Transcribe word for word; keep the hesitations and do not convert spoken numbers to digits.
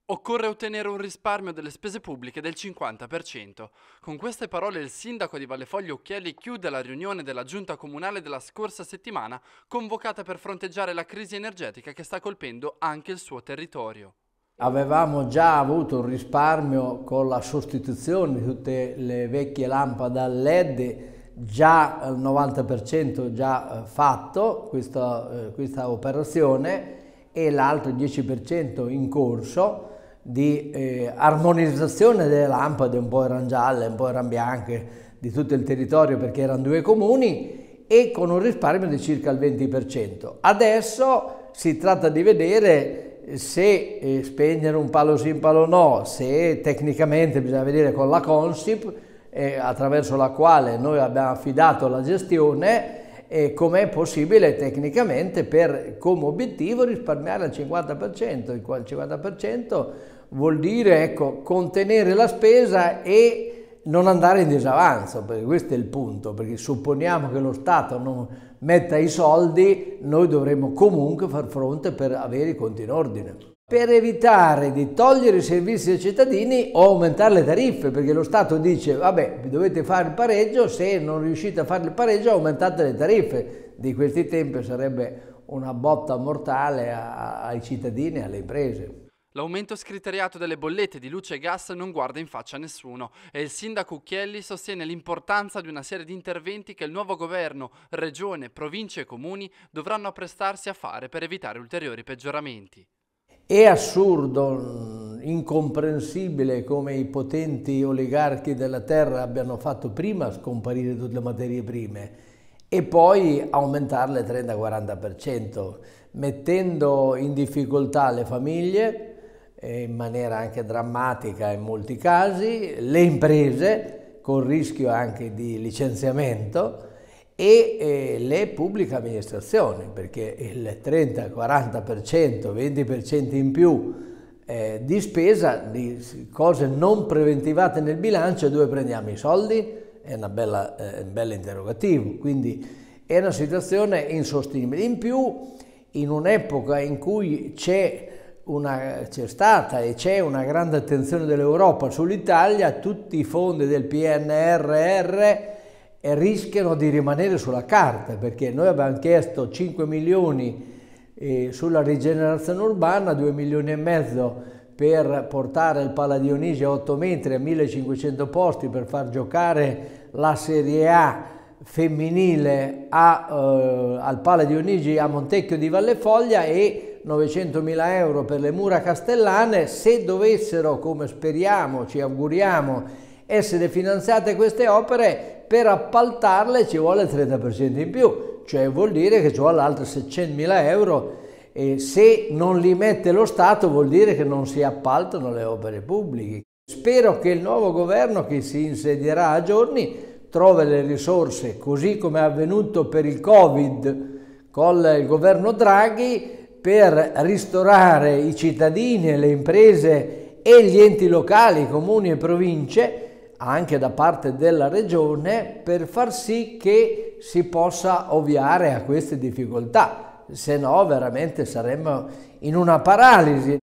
Occorre ottenere un risparmio delle spese pubbliche del cinquanta per cento. Con queste parole il sindaco di Vallefoglio Occhielli chiude la riunione della giunta comunale della scorsa settimana, convocata per fronteggiare la crisi energetica che sta colpendo anche il suo territorio. Avevamo già avuto un risparmio con la sostituzione di tutte le vecchie lampade a L E D, già il novanta per cento già fatto questa, questa operazione, e l'altro dieci per cento in corso di eh, armonizzazione delle lampade, un po' erano gialle, un po' erano bianche, di tutto il territorio perché erano due comuni, e con un risparmio di circa il venti per cento. Adesso si tratta di vedere se eh, spegnere un palo sì, un palo no, se tecnicamente bisogna vedere con la Consip, eh, attraverso la quale noi abbiamo affidato la gestione, e com'è possibile tecnicamente per come obiettivo risparmiare il cinquanta per cento. Il cinquanta per cento vuol dire, ecco, contenere la spesa e non andare in disavanzo, perché questo è il punto, perché supponiamo che lo Stato non metta i soldi, noi dovremmo comunque far fronte per avere i conti in ordine. Per evitare di togliere i servizi ai cittadini o aumentare le tariffe, perché lo Stato dice vabbè, dovete fare il pareggio, se non riuscite a fare il pareggio aumentate le tariffe. Di questi tempi sarebbe una botta mortale a, ai cittadini e alle imprese. L'aumento scriteriato delle bollette di luce e gas non guarda in faccia a nessuno e il sindaco Occhielli sostiene l'importanza di una serie di interventi che il nuovo governo, regione, province e comuni dovranno apprestarsi a fare per evitare ulteriori peggioramenti. È assurdo, incomprensibile come i potenti oligarchi della terra abbiano fatto prima scomparire tutte le materie prime e poi aumentarle trenta quaranta per cento, mettendo in difficoltà le famiglie, in maniera anche drammatica in molti casi, le imprese con rischio anche di licenziamento e eh, le pubbliche amministrazioni, perché il trenta quaranta per cento, venti per cento in più eh, di spesa di cose non preventivate nel bilancio, dove prendiamo i soldi? È una bella, eh, un bel interrogativo, quindi è una situazione insostenibile. In più, in un'epoca in cui c'è c'è stata e c'è una grande attenzione dell'Europa sull'Italia, tutti i fondi del P N R R rischiano di rimanere sulla carta, perché noi abbiamo chiesto cinque milioni eh, sulla rigenerazione urbana, due milioni e mezzo per portare il Pala Dionigi a otto metri a millecinquecento posti per far giocare la Serie A femminile a, eh, al Pala Dionigi a Montecchio di Vallefoglia e novecentomila euro per le mura castellane. Se dovessero, come speriamo, ci auguriamo, essere finanziate queste opere, per appaltarle ci vuole il trenta per cento in più, cioè vuol dire che ci vuole altri seicentomila euro, e se non li mette lo Stato vuol dire che non si appaltano le opere pubbliche. Spero che il nuovo governo che si insedierà a giorni trovi le risorse, così come è avvenuto per il Covid con il governo Draghi, per ristorare i cittadini e le imprese e gli enti locali, comuni e province, anche da parte della regione, per far sì che si possa ovviare a queste difficoltà, se no veramente saremmo in una paralisi.